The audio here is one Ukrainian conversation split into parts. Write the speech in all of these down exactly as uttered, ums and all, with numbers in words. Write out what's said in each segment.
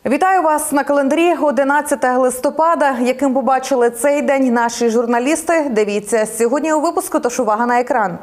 Вітаю вас на календарі одинадцяте листопада. Яким побачили цей день наші журналісти? Дивіться сьогодні у випуску, тож увага на екран.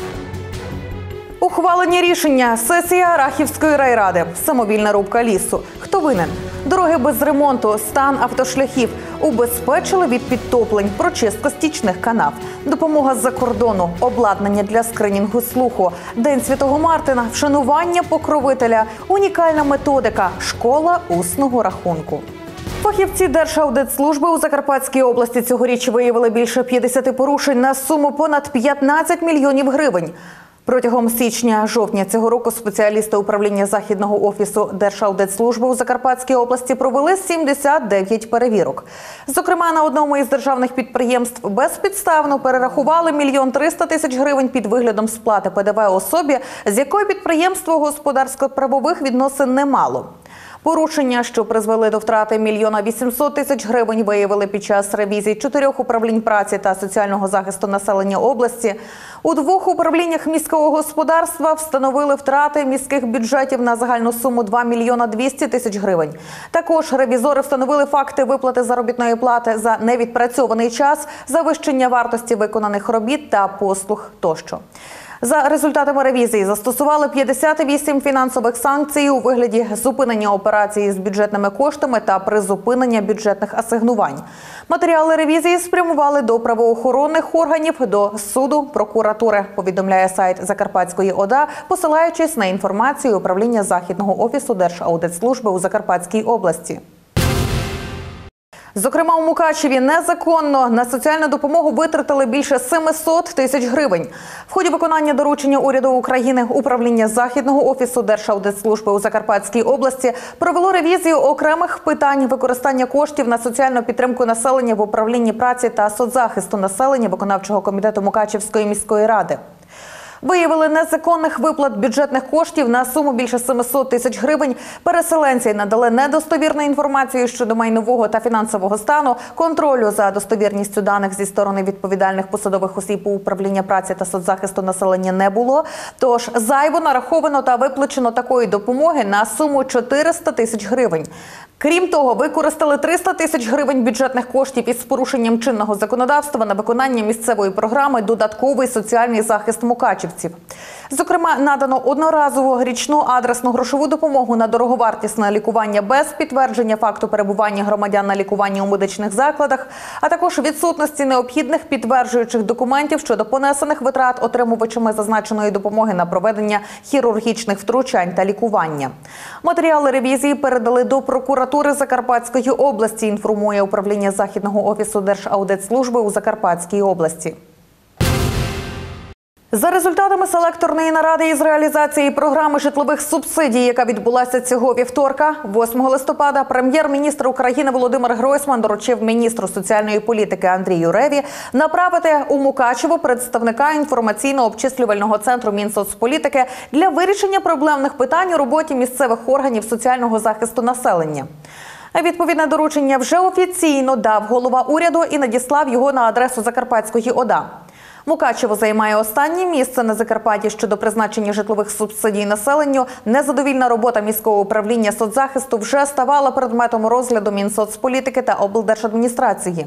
Ухвалені рішення. Сесія Рахівської райради. Самовільна рубка лісу. Хто винен? Дороги без ремонту, стан автошляхів. Убезпечили від підтоплень, прочистка стічних канав. Допомога з-за кордону, обладнання для скринінгу слуху. День Святого Мартина, вшанування покровителя. Унікальна методика – школа усного рахунку. Фахівці Держаудитслужби у Закарпатській області цьогоріч виявили більше п'ятдесят порушень на суму понад п'ятнадцять мільйонів гривень. Протягом січня-жовтня цього року спеціалісти управління Західного офісу Держаудитслужби у Закарпатській області провели сімдесят дев'ять перевірок. Зокрема, на одному із державних підприємств безпідставно перерахували мільйон триста тисяч гривень під виглядом сплати Пе Де Ве особі, з якої підприємство господарсько-правових відносин не мало. Порушення, що призвели до втрати мільйона вісімсот тисяч гривень, виявили під час ревізій чотирьох управлінь праці та соціального захисту населення області. У двох управліннях міського господарства встановили втрати міських бюджетів на загальну суму два мільйона двісті тисяч гривень. Також ревізори встановили факти виплати заробітної плати за невідпрацьований час, завищення вартості виконаних робіт та послуг тощо. За результатами ревізії застосували п'ятдесят вісім фінансових санкцій у вигляді зупинення операції з бюджетними коштами та призупинення бюджетних асигнувань. Матеріали ревізії спрямували до правоохоронних органів, до суду, прокуратури, повідомляє сайт Закарпатської О Де А, посилаючись на інформацію управління Західного офісу Держаудитслужби у Закарпатській області. Зокрема, у Мукачеві незаконно на соціальну допомогу витратили більше семисот тисяч гривень. В ході виконання доручення уряду України управління Західного офісу Держаудитслужби у Закарпатській області провело ревізію окремих питань використання коштів на соціальну підтримку населення в управлінні праці та соцзахисту населення виконавчого комітету Мукачевської міської ради. Виявили незаконних виплат бюджетних коштів на суму більше семисот тисяч гривень. Переселенці надали недостовірну інформацію щодо майнового та фінансового стану. Контролю за достовірністю даних зі сторони відповідальних посадових осіб у управління праці та соцзахисту населення не було. Тож зайво нараховано та виплачено такої допомоги на суму чотириста тисяч гривень. Крім того, використали триста тисяч гривень бюджетних коштів із порушенням чинного законодавства на виконання місцевої програми «Додатковий соціальний захист мукачівців». Зокрема, надано одноразову річну адресну грошову допомогу на дороговартісне лікування без підтвердження факту перебування громадян на лікуванні у медичних закладах, а також відсутності необхідних підтверджуючих документів щодо понесених витрат отримувачами зазначеної допомоги на проведення хірургічних втручань та лікування. Матеріали ревізії передали до прокуратури Закарпатської області, інформує управління Західного офісу Держаудитслужби у Закарпатській області. За результатами селекторної наради із реалізації програми житлових субсидій, яка відбулася цього вівторка, восьмого листопада, прем'єр-міністр України Володимир Гройсман доручив міністру соціальної політики Андрію Реві направити у Мукачево представника інформаційно-обчислювального центру Мінсоцполітики для вирішення проблемних питань у роботі місцевих органів соціального захисту населення. Відповідне доручення вже офіційно дав голова уряду і надіслав його на адресу Закарпатської О Де А. Мукачево займає останнє місце на Закарпатті щодо призначення житлових субсидій населенню. Незадовільна робота міського управління соцзахисту вже ставала предметом розгляду Мінсоцполітики та облдержадміністрації.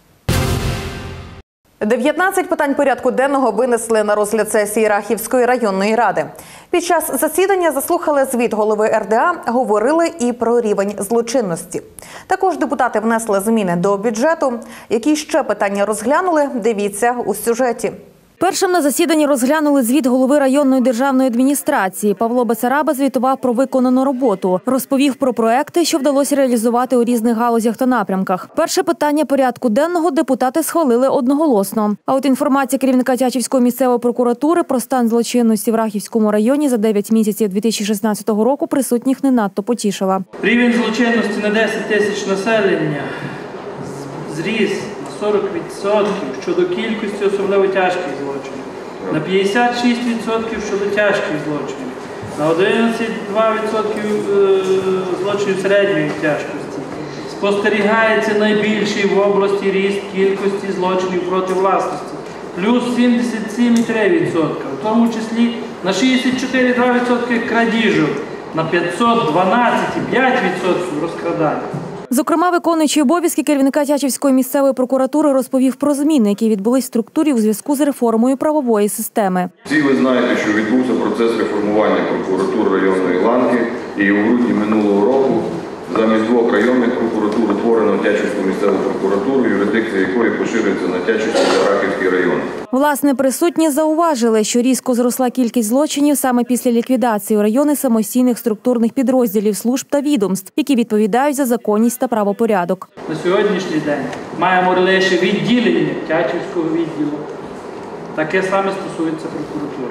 дев'ятнадцять питань порядку денного винесли на розгляд сесії Рахівської районної ради. Під час засідання заслухали звіт голови Ер Де А, говорили і про рівень злочинності. Також депутати внесли зміни до бюджету. Які ще питання розглянули, дивіться у сюжеті. Першим на засіданні розглянули звіт голови районної державної адміністрації. Павло Бесараба звітував про виконану роботу. Розповів про проекти, що вдалося реалізувати у різних галузях та напрямках. Перше питання порядку денного депутати схвалили одноголосно. А от інформація керівника Тячівської місцевої прокуратури про стан злочинності в Рахівському районі за дев'ять місяців дві тисячі шістнадцятого року присутніх не надто потішила. Рівень злочинності на десять тисяч населення зріс сорок відсотків щодо кількості особливо тяжких злочинів, на п'ятдесят шість відсотків щодо тяжких злочинів, на одинадцять цілих два десятих відсотка злочинів середньої тяжкості. Спостерігається найбільший в області ріст кількості злочинів проти власності, плюс сімдесят сім цілих три десятих відсотка, в тому числі на шістдесят чотири цілих два десятих відсотка крадіжок, на п'ятсот дванадцять і п'ять відсотків розкрадання. Зокрема, виконуючий обов'язки керівника Тячівської місцевої прокуратури розповів про зміни, які відбулись в структурі у зв'язку з реформою правової системи. Всі ви знаєте, що відбувся процес реформування прокуратур районної ланки, і у грудні минулого року замість двох районних прокуратур утворено Тячівську місцеву прокуратуру, юрисдикція якої поширюється на Тячівський та Рахівський райони. Власне, присутні зауважили, що різко зросла кількість злочинів саме після ліквідації у райони самостійних структурних підрозділів служб та відомств, які відповідають за законність та правопорядок. На сьогоднішній день маємо лише відділення Тячівського відділу. Таке саме стосується прокуратури.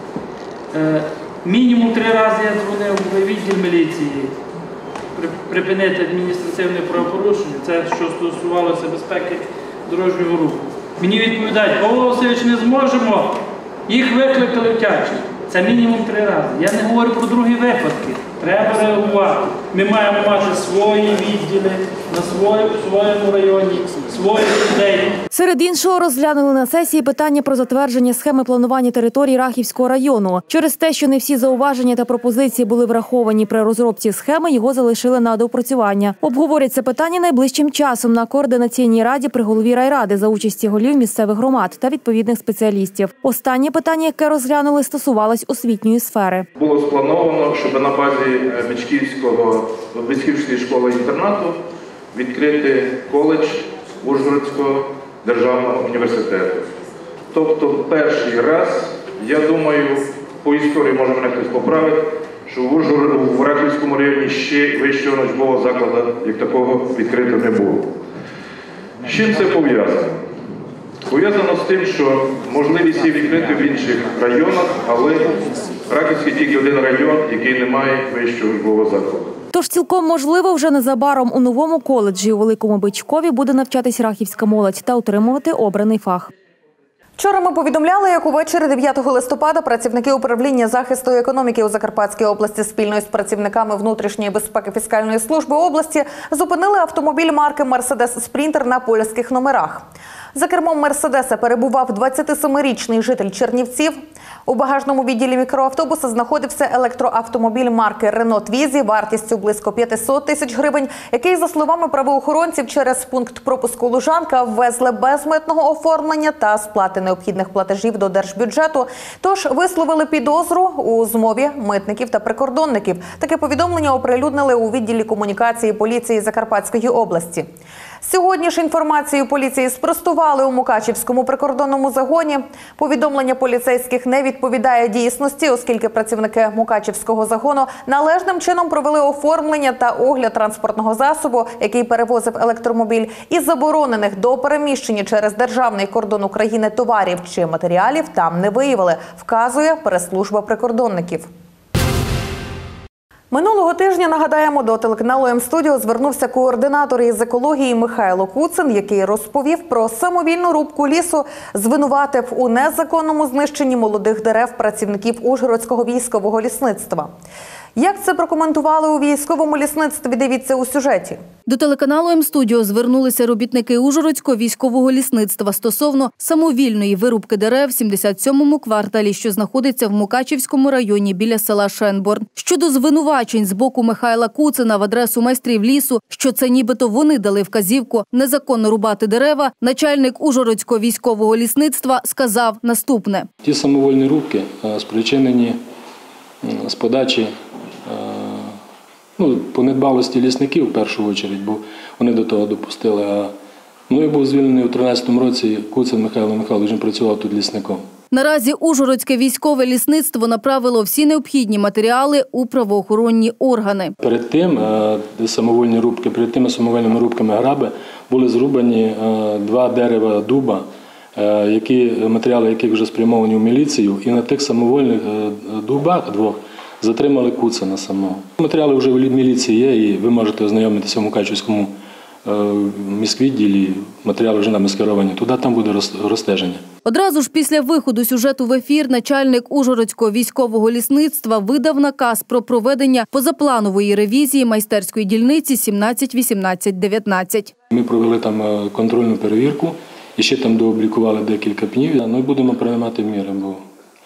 Е, мінімум три рази я дзвонив в відділ міліції припинити адміністративне правопорушення, це що стосувалося безпеки дорожнього руху. Мені відповідають: Павло Васильович, не зможемо, їх викликали в Тячів. Це мінімум три рази. Я не говорю про другі випадки. Треба реагувати. Ми маємо мати свої відділи на своєму, своєму районі, своїх людей. Серед іншого, розглянули на сесії питання про затвердження схеми планування територій Рахівського району. Через те, що не всі зауваження та пропозиції були враховані при розробці схеми, його залишили на доопрацювання. Обговорять це питання найближчим часом на координаційній раді при голові райради за участі голів місцевих громад та відповідних спеціалістів. Останнє питання, яке розглянули, стосувалось освітньої сфери. Було сплановано, щоб на базі Бичківського, Бичківської школи-інтернату відкрити коледж Ужгородського державного університету. Тобто перший раз, я думаю, по історії, може мене хтось поправить, що в Ужгороді, в Рахівському районі ще вищого навчального закладу, як такого, відкрито не було. З чим це пов'язано? Пов'язано з тим, що можливість є відкрити в інших районах, але Рахівський тільки один район, який не має вищого учбового закладу. Тож цілком можливо, вже незабаром у новому коледжі у Великому Бичкові буде навчатись рахівська молодь та отримувати обраний фах. Вчора ми повідомляли, як увечері дев'ятого листопада працівники управління захисту економіки у Закарпатській області спільно з працівниками внутрішньої безпеки фіскальної служби області зупинили автомобіль марки «Мерседес Спрінтер» на польських номерах. За кермом «Мерседеса» перебував двадцятисемирічний житель Чернівців. У багажному відділі мікроавтобуса знаходився електроавтомобіль марки «Рено Твізі» вартістю близько п'ятсот тисяч гривень, який, за словами правоохоронців, через пункт пропуску Лужанка ввезли без митного оформлення та сплати необхідних платежів до держбюджету. Тож висловили підозру у змові митників та прикордонників. Таке повідомлення оприлюднили у відділі комунікації поліції Закарпатської області. Сьогодні ж інформацію поліції спростували у Мукачівському прикордонному загоні. Повідомлення поліцейських не відповідає дійсності, оскільки працівники Мукачівського загону належним чином провели оформлення та огляд транспортного засобу, який перевозив електромобіль, і заборонених до переміщення через державний кордон України товарів чи матеріалів там не виявили, вказує прес-служба прикордонників. Минулого тижня, нагадаємо, до телеканалу М-студіо звернувся координатор із екології Михайло Куцин, який розповів про самовільну рубку лісу, звинуватив у незаконному знищенні молодих дерев працівників Ужгородського військового лісництва. Як це прокоментували у військовому лісництві, дивіться у сюжеті. До телеканалу М-студіо звернулися робітники Ужгородського військового лісництва стосовно самовільної вирубки дерев в сімдесят сьомому кварталі, що знаходиться в Мукачівському районі біля села Шенборн. Щодо звинувачень з боку Михайла Куцина в адресу майстрів лісу, що це нібито вони дали вказівку незаконно рубати дерева, начальник Ужгородського військового лісництва сказав наступне. Ті самовольні рубки спричинені з подачі Ну, по недбалості лісників в першу чергу, бо вони до того допустили. А ну, я був звільнений у тринадцятому році, Куцин Михайло Михайлович, він працював тут лісником. Наразі Ужгородське військове лісництво направило всі необхідні матеріали у правоохоронні органи. Перед тим, самовольні рубки, перед тими самовольними рубками граби були зрубані два дерева дуба, які, матеріали яких вже спрямовані в міліцію, і на тих самовольних дубах двох затримали Куцина самого. Матеріали вже в міліції є, і ви можете ознайомитися в Мукачівському міськвідділі, матеріали вже нами скеровані. Туди там буде розстеження. Одразу ж після виходу сюжету в ефір начальник Ужгородського військового лісництва видав наказ про проведення позапланової ревізії майстерської дільниці сімнадцять вісімнадцять дев'ятнадцять. Ми провели там контрольну перевірку і ще там дооблікували декілька пнів. Ну і будемо приймати міри, бо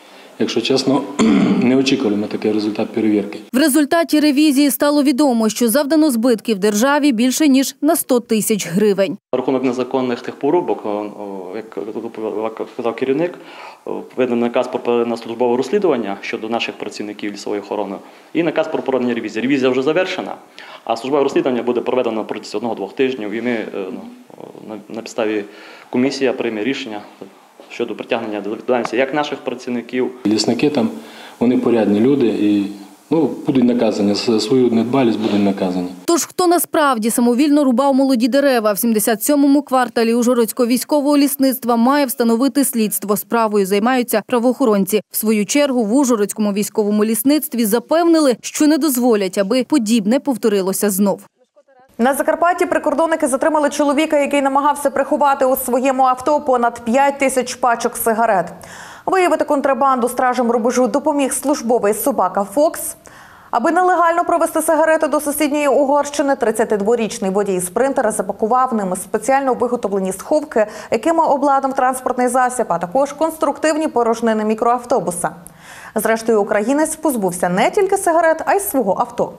якщо чесно, не очікували ми такий результат перевірки. В результаті ревізії стало відомо, що завдано збитків державі більше, ніж на сто тисяч гривень. Рахунок незаконних тих порубок, як казав керівник, виданий наказ про проведення службового розслідування щодо наших працівників лісової охорони і наказ про проведення ревізії. Ревізія вже завершена, а службове розслідування буде проведено протягом одного-двох тижнів, і ми ну, на підставі комісія прийме рішення щодо притягнення до відповідальності як наших працівників. Лісники там, вони порядні люди і ну, будуть наказані, за свою недбалість будуть наказані. Тож хто насправді самовільно рубав молоді дерева в сімдесят сьомому кварталі Ужгородського військового лісництва, має встановити слідство. Справою займаються правоохоронці. В свою чергу в Ужгородському військовому лісництві запевнили, що не дозволять, аби подібне повторилося знов. На Закарпатті прикордонники затримали чоловіка, який намагався приховати у своєму авто понад п'ять тисяч пачок сигарет. Виявити контрабанду стражам рубежу допоміг службовий собака «Фокс». Аби нелегально провести сигарети до сусідньої Угорщини, тридцятидворічний водій спринтера запакував ними спеціально виготовлені сховки, якими обладнав транспортний засіб, а також конструктивні порожнини мікроавтобуса. Зрештою, українець позбувся не тільки сигарет, а й свого авто.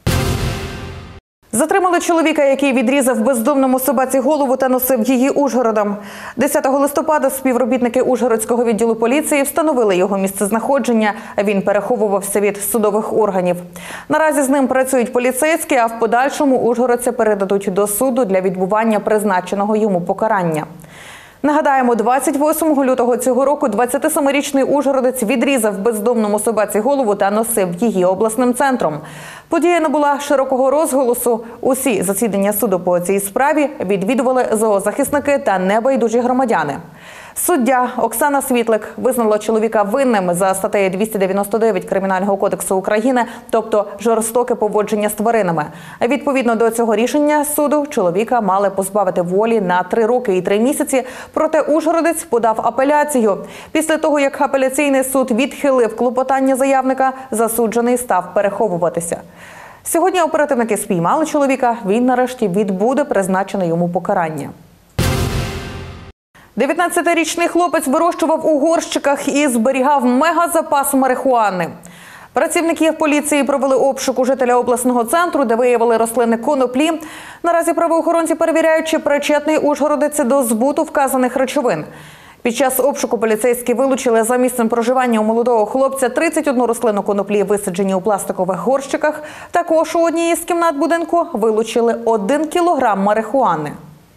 Затримали чоловіка, який відрізав бездомному собаці голову та носив її Ужгородом. десятого листопада співробітники Ужгородського відділу поліції встановили його місцезнаходження. Він переховувався від судових органів. Наразі з ним працюють поліцейські, а в подальшому ужгородця передадуть до суду для відбування призначеного йому покарання. Нагадаємо, двадцять восьмого лютого цього року двадцятисемирічний ужгородець відрізав бездомному собаці голову та носив її обласним центром. Подія набула широкого розголосу. Усі засідання суду по цій справі відвідували зоозахисники та небайдужі громадяни. Суддя Оксана Світлик визнала чоловіка винним за статтею двісті дев'яносто дев'ять Кримінального кодексу України, тобто жорстоке поводження з тваринами. Відповідно до цього рішення суду чоловіка мали позбавити волі на три роки і три місяці, проте ужгородець подав апеляцію. Після того, як апеляційний суд відхилив клопотання заявника, засуджений став переховуватися. Сьогодні оперативники спіймали чоловіка, він нарешті відбуде призначене йому покарання. дев'ятнадцятирічний хлопець вирощував у горщиках і зберігав мегазапас марихуани. Працівники поліції провели обшук у жителя обласного центру, де виявили рослини коноплі. Наразі правоохоронці перевіряють, чи причетний ужгородець до збуту вказаних речовин. Під час обшуку поліцейські вилучили за місцем проживання у молодого хлопця тридцять одну рослину коноплі, висаджені у пластикових горщиках. Також у одній із кімнат будинку вилучили один кілограм марихуани.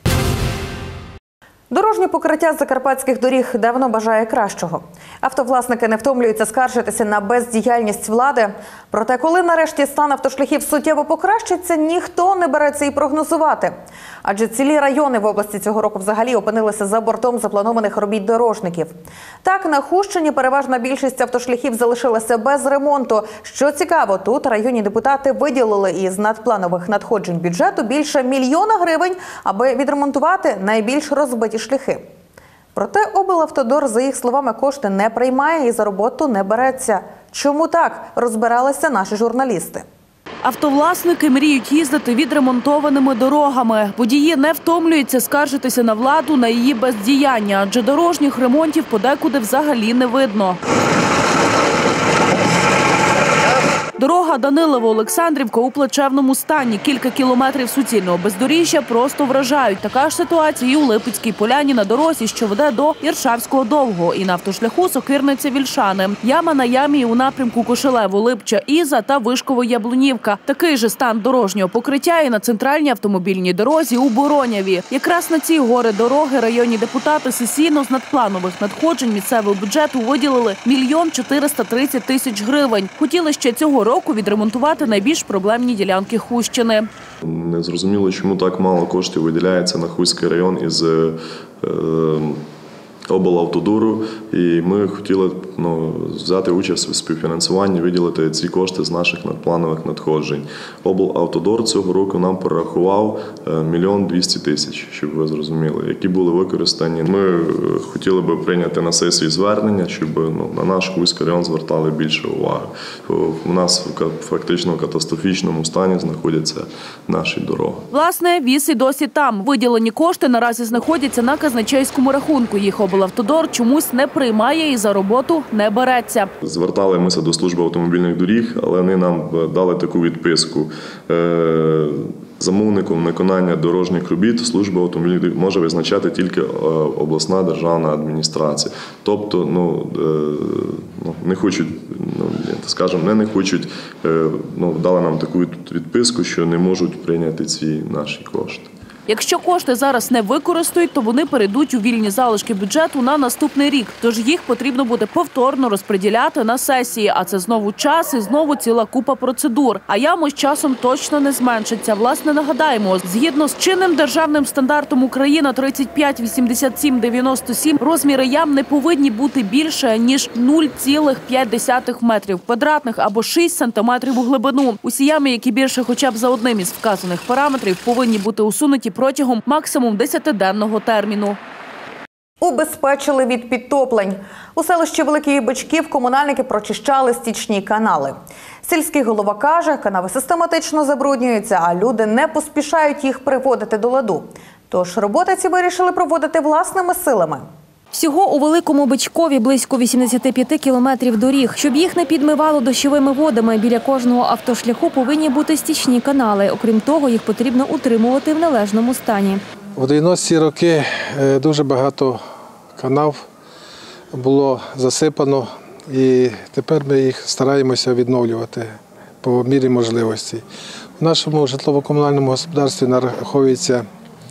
Дорожнє покриття закарпатських доріг давно бажає кращого. Автовласники не втомлюються скаржитися на бездіяльність влади. Проте, коли нарешті стан автошляхів суттєво покращиться, ніхто не береться і прогнозувати. Адже цілі райони в області цього року взагалі опинилися за бортом запланованих робіт дорожників. Так, на Хустщині переважна більшість автошляхів залишилася без ремонту. Що цікаво, тут районні депутати виділили із надпланових надходжень бюджету більше мільйона гривень, аби відремонтувати найбільш розбиті шляхи. Проте облавтодор, за їх словами, кошти не приймає і за роботу не береться. Чому так? Розбиралися наші журналісти. Автовласники мріють їздити відремонтованими дорогами. Водії не втомлюються скаржитися на владу, на її бездіяння, адже дорожніх ремонтів подекуди взагалі не видно. Дорога Данилово-Олександрівка у плачевному стані. Кілька кілометрів суцільного бездоріжжя просто вражають. Така ж ситуація і у Липецькій поляні на дорозі, що веде до Іршавського Довгого, і на автошляху Сокирниця-Вільшани. Яма на ямі у напрямку Кошелево-Липча-Іза та Вишково-Яблунівка. Такий же стан дорожнього покриття і на центральній автомобільній дорозі у Бороняві. Якраз на ці гори дороги районні депутати сесійно з надпланових надходжень місцевого бюджету виділили мільйон чотириста тридцять тисяч гривень. Хотіли ще цього року відремонтувати найбільш проблемні ділянки Хустщини. Не зрозуміло, чому так мало коштів виділяється на Хуський район із е, облавтодору. І ми хотіли ну, взяти участь у співфінансуванні, виділити ці кошти з наших надпланових надходжень. Облавтодор цього року нам перерахував мільйон двісті тисяч, щоб ви зрозуміли, які були використані. Ми хотіли би прийняти на сесії звернення, щоб ну, на наш Хуський район звертали більше уваги. У нас фактично в катастрофічному стані знаходяться наші дороги. Власне, віз і досі там. Виділені кошти наразі знаходяться на казначейському рахунку. Їх облавтодор чомусь не приймає і за роботу не береться. Зверталися до служби автомобільних доріг, але вони нам дали таку відписку. Замовником виконання дорожніх робіт служба автомобільних доріг може визначати тільки обласна державна адміністрація. Тобто, ну, не хочуть, ну, скажімо, не, не хочуть, ну, дали нам таку відписку, що не можуть прийняти ці наші кошти. Якщо кошти зараз не використають, то вони перейдуть у вільні залишки бюджету на наступний рік. Тож їх потрібно буде повторно розподіляти на сесії. А це знову час і знову ціла купа процедур. А ями з часом точно не зменшиться. Власне, нагадаємо, згідно з чинним державним стандартом Україна тридцять п'ять вісімдесят сім дев'яносто сім, розміри ям не повинні бути більше, ніж нуль цілих п'ять десятих метрів квадратних або шість сантиметрів у глибину. Усі ями, які більше хоча б за одним із вказаних параметрів, повинні бути усунуті протягом максимум десятиденного терміну. Убезпечили від підтоплень. У селищі Великий Бичків комунальники прочищали стічні канали. Сільський голова каже, канави систематично забруднюються, а люди не поспішають їх приводити до ладу. Тож роботи ці вирішили проводити власними силами. Всього у Великому Бичкові близько вісімдесят п'ять кілометрів доріг. Щоб їх не підмивало дощовими водами, біля кожного автошляху повинні бути стічні канали. Окрім того, їх потрібно утримувати в належному стані. У дев'яності роки дуже багато канав було засипано, і тепер ми їх стараємося відновлювати по мірі можливості. У нашому житлово-комунальному господарстві нараховується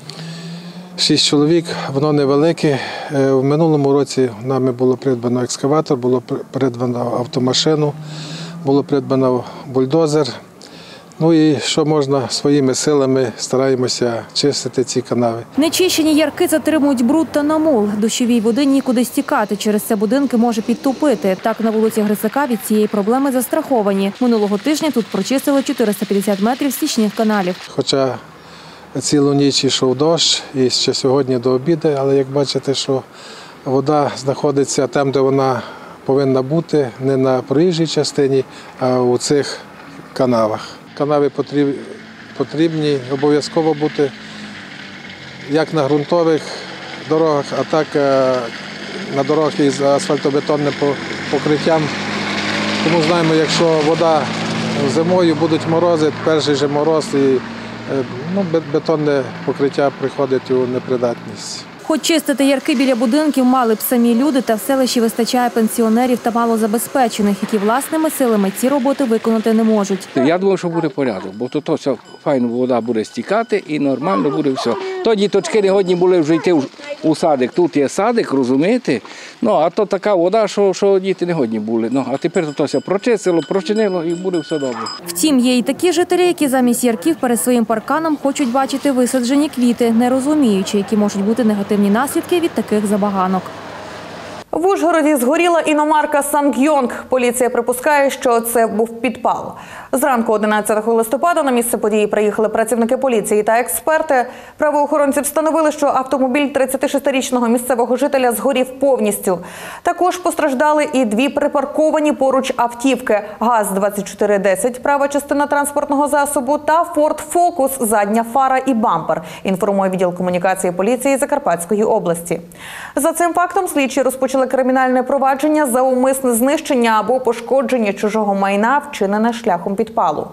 шість чоловік, воно невелике. В минулому році нами було придбано екскаватор, було придбано автомашину, було придбано бульдозер. Ну і що можна, своїми силами стараємося чистити ці канави. Нечищені ярки затримують бруд та намул. Дощовій води нікуди стікати, через це будинки може підтопити. Так, на вулиці Грисака від цієї проблеми застраховані. Минулого тижня тут прочистили чотириста п'ятдесят метрів стічних каналів. Хоча цілу ніч йшов дощ, і ще сьогодні до обіду, але як бачите, що вода знаходиться там, де вона повинна бути, не на проїжджій частині, а у цих канавах. Канави потрібні обов'язково бути як на ґрунтових дорогах, а так на дорогах із асфальтобетонним покриттям. Тому знаємо, якщо вода зимою будуть морози, перший же мороз, і ну, бетонне покриття приходить у непридатність. Хоч чистити ярки біля будинків мали б самі люди, та в селищі вистачає пенсіонерів та малозабезпечених, які власними силами ці роботи виконати не можуть. Я думаю, що буде порядок, бо тут все файно вода буде стікати і нормально буде все. То діточки не годні були вже йти у садик. Тут є садик, розумієте? Ну, а то така вода, що, що діти не годні були. Ну, а тепер тут все прочистило, прочинило і буде все добре. Втім, є і такі жителі, які замість ярків перед своїм парканом хочуть бачити висаджені квіти, не розуміючи, які можуть бути негативні наслідки від таких забаганок. В Ужгороді згоріла іномарка «Сангйонг». Поліція припускає, що це був підпал. Зранку одинадцятого листопада на місце події приїхали працівники поліції та експерти. Правоохоронці встановили, що автомобіль тридцятишестирічного місцевого жителя згорів повністю. Також постраждали і дві припарковані поруч автівки – ГАЗ двадцять чотири десять, права частина транспортного засобу, та «Форд Фокус», задня фара і бампер, інформує відділ комунікації поліції Закарпатської області. За цим фактом слідчі розпочали кримінальне провадження за умисне знищення або пошкодження чужого майна, вчинене шляхом підпалу.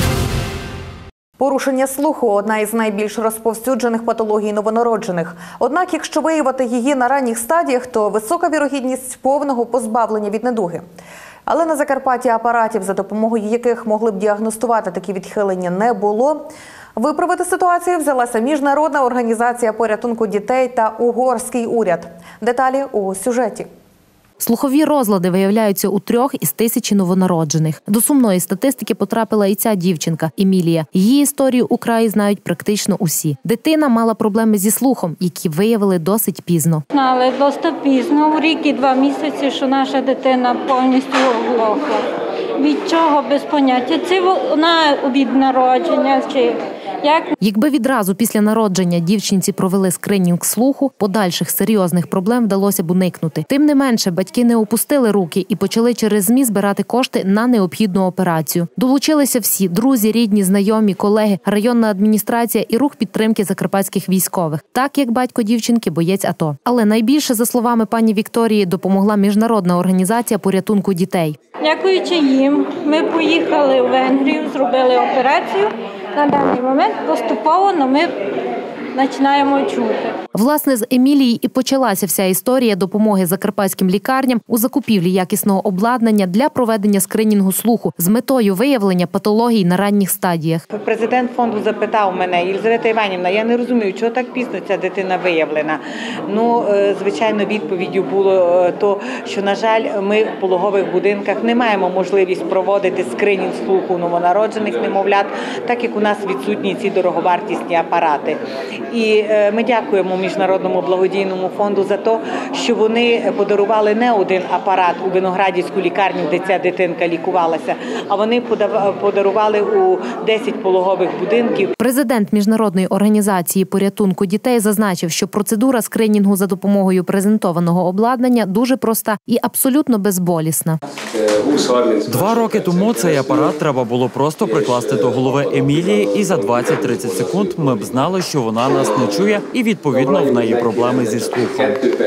Порушення слуху – одна із найбільш розповсюджених патологій новонароджених. Однак, якщо виявити її на ранніх стадіях, то висока вірогідність повного позбавлення від недуги. Але на Закарпатті апаратів, за допомогою яких могли б діагностувати такі відхилення, не було. Виправити ситуацію взялася Міжнародна організація порятунку дітей та угорський уряд. Деталі у сюжеті. Слухові розлади виявляються у трьох із тисячі новонароджених. До сумної статистики потрапила і ця дівчинка – Емілія. Її історію у краї знають практично усі. Дитина мала проблеми зі слухом, які виявили досить пізно. Але досить пізно, у рік і два місяці, що наша дитина повністю оглохла. Від чого без поняття? Це вона від народження, чи Як Якби відразу після народження дівчинці провели скринінг слуху, подальших серйозних проблем вдалося б уникнути. Тим не менше, батьки не опустили руки і почали через ЗМІ збирати кошти на необхідну операцію. Долучилися всі – друзі, рідні, знайомі, колеги, районна адміністрація і рух підтримки закарпатських військових. Так, як батько дівчинки – боєць АТО. Але найбільше, за словами пані Вікторії, допомогла міжнародна організація порятунку дітей. Дякуючи їм, ми поїхали в Венгрію, зробили операцію. На даний момент поступово ми починаємо чути. Власне, з Емілії і почалася вся історія допомоги закарпатським лікарням у закупівлі якісного обладнання для проведення скринінгу слуху з метою виявлення патологій на ранніх стадіях. Президент фонду запитав мене: Єлизавета Іванівна, я не розумію, чого так пізно ця дитина виявлена. Ну, звичайно, відповіддю було то, що, на жаль, ми в пологових будинках не маємо можливість проводити скринінг слуху новонароджених немовлят, так як у нас відсутні ці дороговартісні апарати. І ми дякуємо Міжнародному благодійному фонду за те, що вони подарували не один апарат у Виноградівську лікарню, де ця дитинка лікувалася, а вони подарували у десять пологових будинків. Президент Міжнародної організації порятунку дітей зазначив, що процедура скринінгу за допомогою презентованого обладнання дуже проста і абсолютно безболісна. Два роки тому цей апарат треба було просто прикласти до голови Емілії, і за двадцять-тридцять секунд ми б знали, що вона нас не чує, і відповідно в неї проблеми зі слухом.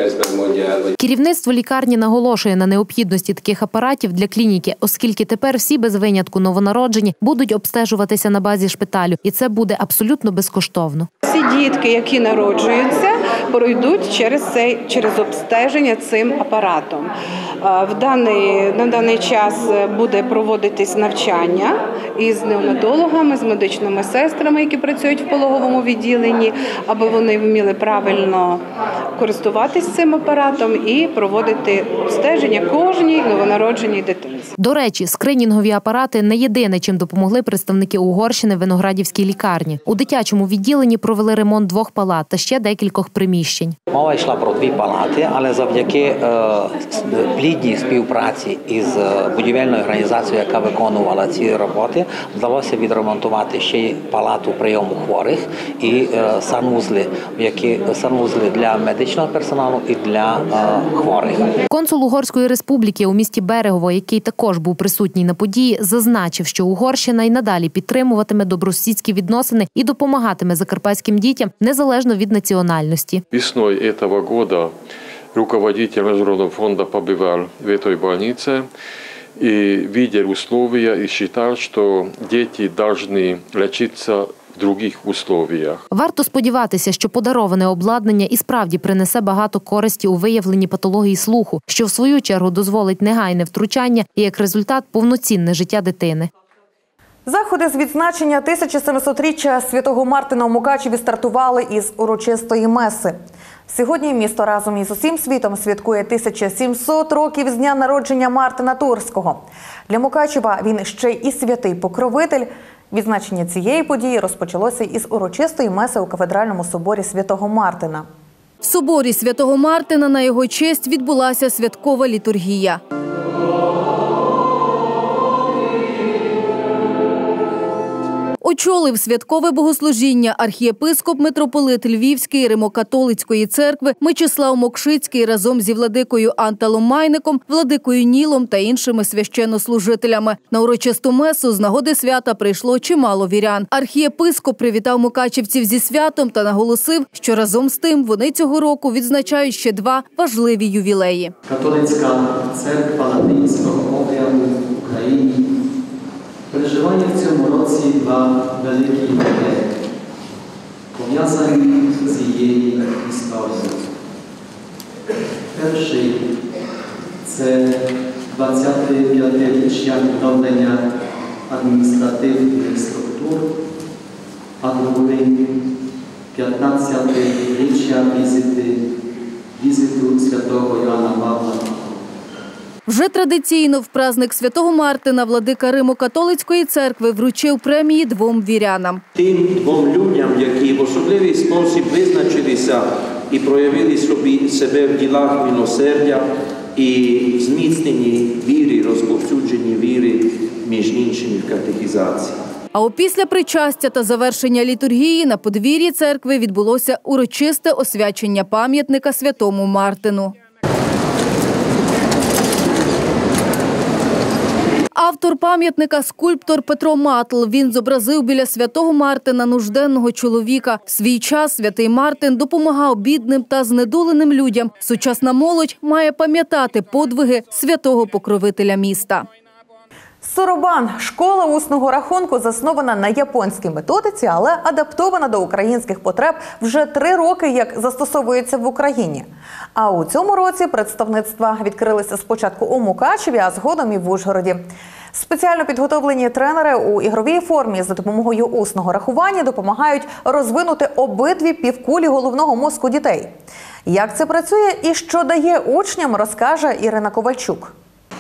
Керівництво лікарні наголошує на необхідності таких апаратів для клініки, оскільки тепер всі без винятку новонароджені будуть обстежуватися на базі шпиталю, і це буде абсолютно безкоштовно. Всі дітки, які народжуються, пройдуть через цей через обстеження цим апаратом. В даний на даний час буде проводитись навчання із неонатологами, з медичними сестрами, які працюють в пологовому відділенні, аби вони вміли правильно користуватись цим апаратом і проводити обстеження кожній новонародженій дитинці. До речі, скринінгові апарати не єдине, чим допомогли представники Угорщини в Виноградівській лікарні. У дитячому відділенні провели ремонт двох палат та ще декількох приміщень. Мова йшла про дві палати, але завдяки е, плідній співпраці із будівельною організацією, яка виконувала ці роботи, вдалося відремонтувати ще й палату прийому хворих і е, санвузли, які санвузли для медичного персоналу і для е, хворих. Консул Угорської республіки у місті Берегово, який також був присутній на події, зазначив, що Угорщина й надалі підтримуватиме добросусідські відносини і допомагатиме закарпатським дітям незалежно від національності. Весною цього року руководитель Международного фонда побывал в этой больнице и видел условия и считал, что дети должны лечиться в других условиях. Варто сподіватися, що подароване обладнання і справді принесе багато користі у виявленні патології слуху, що в свою чергу дозволить негайне втручання і як результат повноцінне життя дитини. Заходи з відзначення тисяча семисотріччя Святого Мартина у Мукачеві стартували із урочистої меси. Сьогодні місто разом із усім світом святкує тисяча сімсот років з дня народження Мартина Турського. Для Мукачева він ще й святий покровитель. Відзначення цієї події розпочалося із урочистої меси у кафедральному соборі Святого Мартина. В соборі Святого Мартина на його честь відбулася святкова літургія. Очолив святкове богослужіння архієпископ митрополит Львівської Римо-католицької церкви Мечислав Мокшицький разом зі владикою Анталом Майником, владикою Нілом та іншими священнослужителями. На урочисту месу з нагоди свята прийшло чимало вірян. Архієпископ привітав мукачівців зі святом та наголосив, що разом з тим вони цього року відзначають ще два важливі ювілеї. Католицька церква латинського обряду в Україні переживає в цьому році два великі події, пов'язані з її історією. Перший – це двадцяте п'ятиріччя відновлення адміністративних структур, а другий – п'ятнадцятиріччя візити, візиту святого Йоанна Павла. Вже традиційно в праздник Святого Мартина владика Римо-католицької церкви вручив премії двом вірянам. Тим двом людям, які в особливий спосіб визначилися і проявили собі себе в ділах милосердя і в зміцненні віри, розповсюдженні віри, між іншими в катехізації. А опісля причастя та завершення літургії на подвір'ї церкви відбулося урочисте освячення пам'ятника святому Мартину. Автор пам'ятника – скульптор Петро Матл. Він зобразив біля святого Мартина нужденного чоловіка. В свій час святий Мартин допомагав бідним та знедоленим людям. Сучасна молодь має пам'ятати подвиги святого покровителя міста. Соробан – школа усного рахунку, заснована на японській методиці, але адаптована до українських потреб вже три роки, як застосовується в Україні. А у цьому році представництва відкрилися спочатку у Мукачеві, а згодом і в Ужгороді. Спеціально підготовлені тренери у ігровій формі за допомогою усного рахування допомагають розвинути обидві півкулі головного мозку дітей. Як це працює і що дає учням, розкаже Ірина Ковальчук.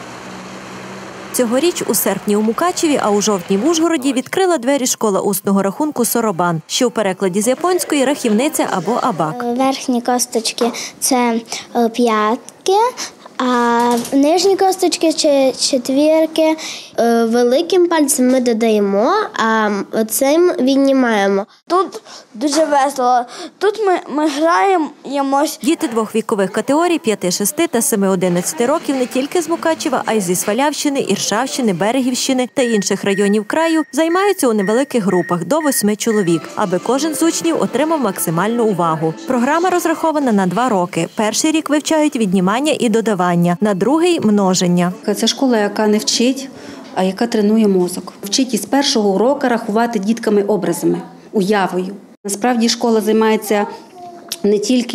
Цьогоріч у серпні у Мукачеві, а у жовтні в Ужгороді відкрила двері школа усного рахунку «Соробан», що в перекладі з японської «рахівниця» або «абак». Верхні косточки – це п'ятки, а нижні косточки чи четвірки великим пальцем ми додаємо, а цим віднімаємо. Тут дуже весело. Тут ми, ми граємо. Діти двох вікових категорій – п'яти, шести та семи, одинадцяти років не тільки з Мукачева, а й зі Свалявщини, Іршавщини, Берегівщини та інших районів краю займаються у невеликих групах до восьми чоловік, аби кожен з учнів отримав максимальну увагу. Програма розрахована на два роки. Перший рік вивчають віднімання і додавання, на другий – множення. Це школа, яка не вчить, а яка тренує мозок. Вчить із першого уроку рахувати дітками образами, уявою. Насправді школа займається не тільки,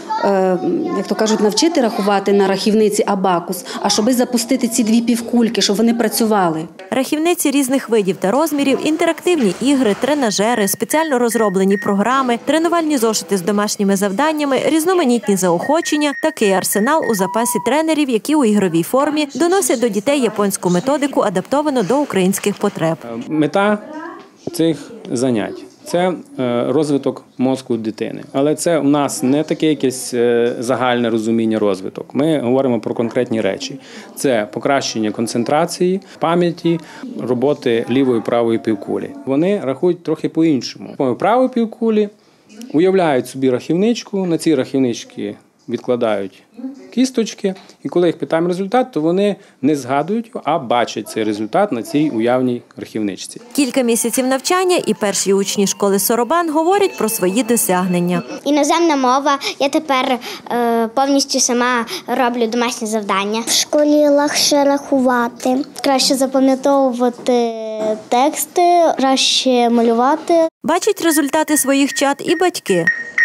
як то кажуть, навчити рахувати на рахівниці абакус, а щоби запустити ці дві півкульки, щоб вони працювали. Рахівниці різних видів та розмірів, інтерактивні ігри, тренажери, спеціально розроблені програми, тренувальні зошити з домашніми завданнями, різноманітні заохочення – такий арсенал у запасі тренерів, які у ігровій формі доносять до дітей японську методику, адаптовану до українських потреб. Мета цих занять – це розвиток мозку дитини. Але це у нас не таке якесь загальне розуміння розвиток. Ми говоримо про конкретні речі. Це покращення концентрації, пам'яті, роботи лівої і правої півкулі. Вони рахують трохи по-іншому. По правої півкулі уявляють собі рахівничку, на цій рахівничці відкладають кісточки, і коли їх питаємо результат, то вони не згадують, а бачать цей результат на цій уявній рахівничці. Кілька місяців навчання і перші учні школи «Соробан» говорять про свої досягнення. Іноземна мова. Я тепер е, повністю сама роблю домашні завдання. В школі легше рахувати, краще запам'ятовувати тексти, краще малювати. Бачать результати своїх чад і батьки.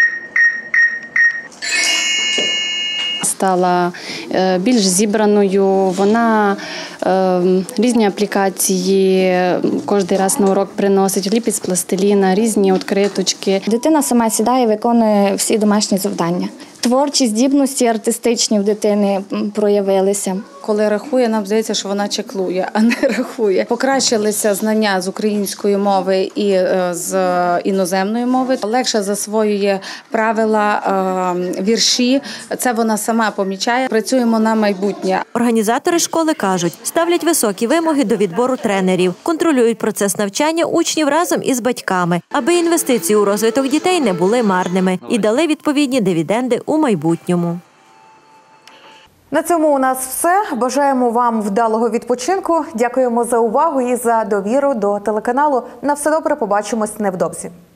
Стала більш зібраною, вона різні аплікації кожен раз на урок приносить, ліпить з пластиліна, різні відкриточки. Дитина сама сідає і виконує всі домашні завдання. Творчі здібності артистичні в дитини проявилися. Коли рахує, нам здається, що вона чеклує, а не рахує. Покращилися знання з української мови і з іноземної мови. Легше засвоює правила, вірші. Це вона сама помічає. Працюємо на майбутнє. Організатори школи кажуть, ставлять високі вимоги до відбору тренерів, контролюють процес навчання учнів разом із батьками, аби інвестиції у розвиток дітей не були марними і дали відповідні дивіденди у майбутньому. На цьому у нас все. Бажаємо вам вдалого відпочинку. Дякуємо за увагу і за довіру до телеканалу. На все добре, побачимось невдовзі.